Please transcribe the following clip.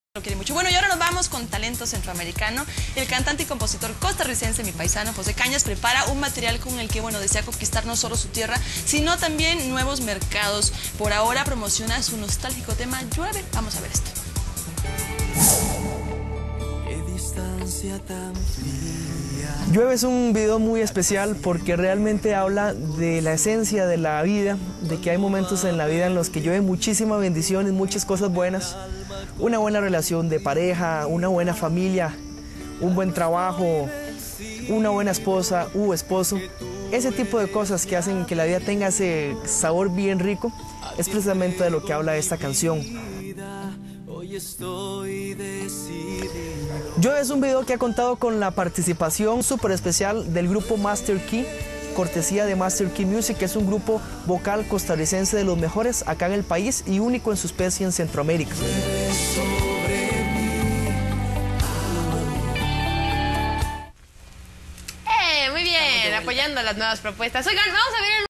Lo quiere mucho. Bueno, y ahora nos vamos con talento centroamericano. El cantante y compositor costarricense, mi paisano José Cañas, prepara un material con el que, desea conquistar no solo su tierra, sino también nuevos mercados. Por ahora promociona su nostálgico tema Llueve. Vamos a ver esto. Llueve es un video muy especial porque realmente habla de la esencia de la vida, de que hay momentos en la vida en los que llueve muchísimas bendiciones, muchas cosas buenas, una buena relación de pareja, una buena familia, un buen trabajo, una buena esposa u esposo. Ese tipo de cosas que hacen que la vida tenga ese sabor bien rico es precisamente de lo que habla esta canción. Llueve es un video que ha contado con la participación súper especial del grupo Master Key, cortesía de Master Key Music, que es un grupo vocal costarricense de los mejores acá en el país y único en su especie en Centroamérica. Muy bien, apoyando las nuevas propuestas. Oigan, vamos a ver